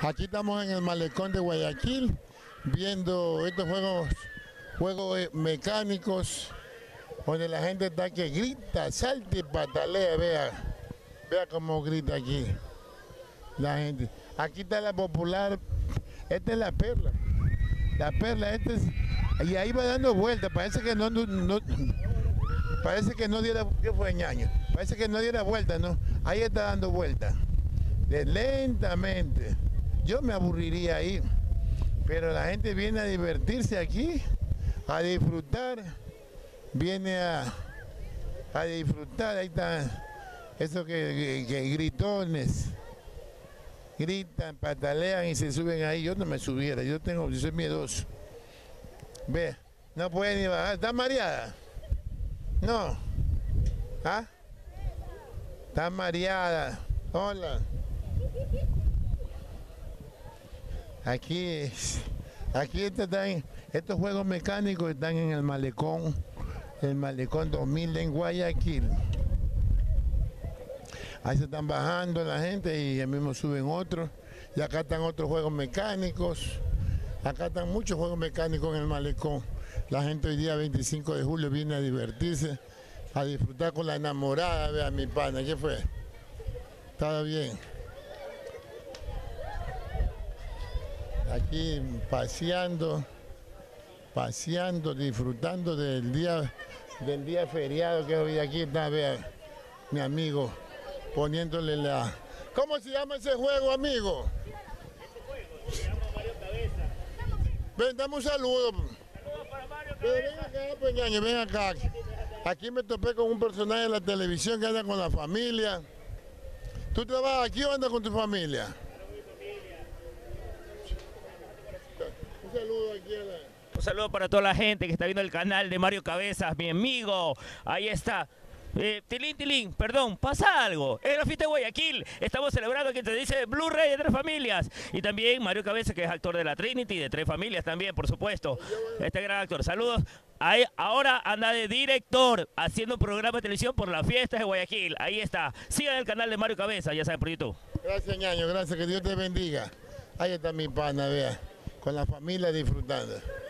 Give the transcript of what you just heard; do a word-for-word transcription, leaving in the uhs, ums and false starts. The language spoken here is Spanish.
Aquí estamos en el malecón de Guayaquil, viendo estos juegos, juegos mecánicos, donde la gente está que grita, salta y patalea, vea, vea cómo grita aquí la gente. Aquí está la popular, esta es la perla, la perla, esta es, y ahí va dando vueltas, parece que no, no, no parece que no diera, ¿qué fue, ñaño? Parece que no diera vuelta, ¿no? Ahí está dando vueltas, lentamente. Yo me aburriría ahí, pero la gente viene a divertirse aquí, a disfrutar, viene a, a disfrutar, ahí están esos que, que, que gritones, gritan, patalean y se suben ahí. Yo no me subiera, yo tengo, yo soy miedoso. Ve, no puede ni bajar, ¿está mareada? No, ¿ah? Está mareada, hola. Aquí, aquí están, estos juegos mecánicos están en el malecón, el malecón dos mil en Guayaquil. Ahí se están bajando la gente y ya mismo suben otros. Y acá están otros juegos mecánicos. Acá están muchos juegos mecánicos en el malecón. La gente hoy día veinticinco de julio viene a divertirse, a disfrutar con la enamorada. Vea mi pana, ¿qué fue? ¿Estaba bien? Aquí paseando, paseando, disfrutando del día, del día feriado que hoy aquí está, vea, mi amigo, poniéndole la... ¿Cómo se llama ese juego, amigo? Ese juego se llama Mario Cabeza. Ven, dame un saludo. Saludos para Mario Pero Cabeza. ven acá, pues, ñaño, ven acá. Aquí me topé con un personaje de la televisión que anda con la familia. ¿Tú trabajas aquí o andas con tu familia? Un saludo aquí a la... Un saludo para toda la gente que está viendo el canal de Mario Cabezas, mi amigo. Ahí está. Eh, tilín, tilín, perdón, pasa algo. Es la fiesta de Guayaquil. Estamos celebrando que te dice Blu-ray de Tres Familias. Y también Mario Cabezas, que es actor de la Trinity, de Tres Familias también, por supuesto. Este gran actor. Saludos. Ahí, ahora anda de director, haciendo programa de televisión por las fiestas de Guayaquil. Ahí está. Sigan el canal de Mario Cabezas, ya saben, por YouTube. Gracias, ñaño, gracias, que Dios te bendiga. Ahí está mi pana, vea, con la familia disfrutando.